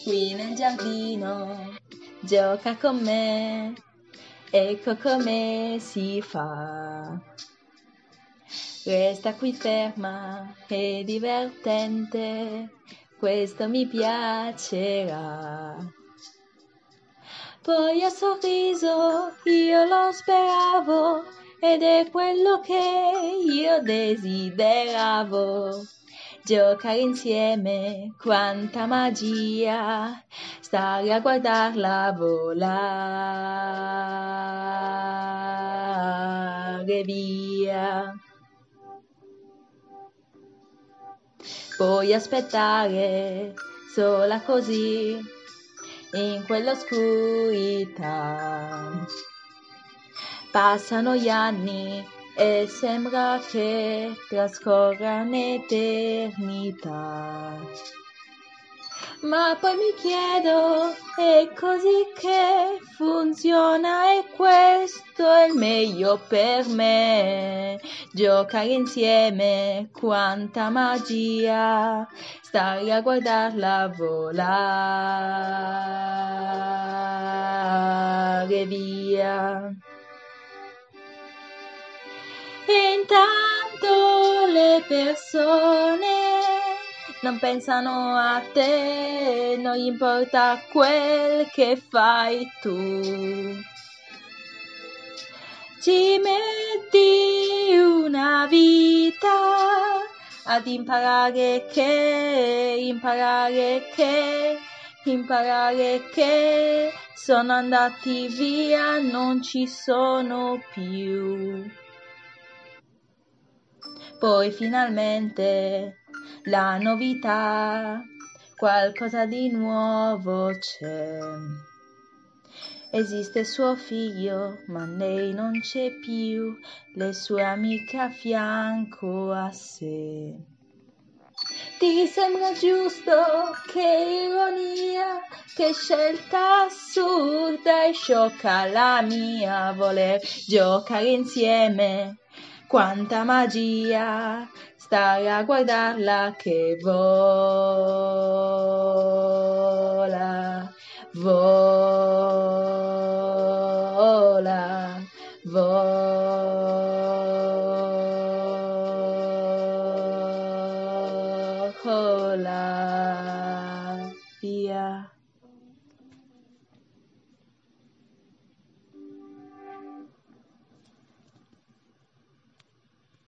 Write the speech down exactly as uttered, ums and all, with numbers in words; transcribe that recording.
qui nel giardino, gioca con me, ecco come si fa. Resta qui ferma, è divertente, questo mi piacerà. Poi ha sorriso, io lo speravo, ed è quello che io desideravo. Giocare insieme, quanta magia, stare a guardarla volare via. Poi aspettare, sola così, in quell'oscurità. Passano gli anni e sembra che trascorra un'eternità. Ma poi mi chiedo, è così che funziona e questo è il meglio per me. Giocare insieme, quanta magia, stare a guardarla volare via. E intanto le persone non pensano a te, non gli importa quel che fai tu. Ci metti una vita ad imparare che, imparare che, imparare che sono andati via, non ci sono più. Poi finalmente la novità, qualcosa di nuovo c'è. Esiste suo figlio, ma lei non c'è più, le sue amiche a fianco a sé. Ti sembra giusto? Che ironia, che scelta assurda e sciocca la mia, voler giocare insieme. Quanta magia, stare a guardarla che vola, vola, vola via.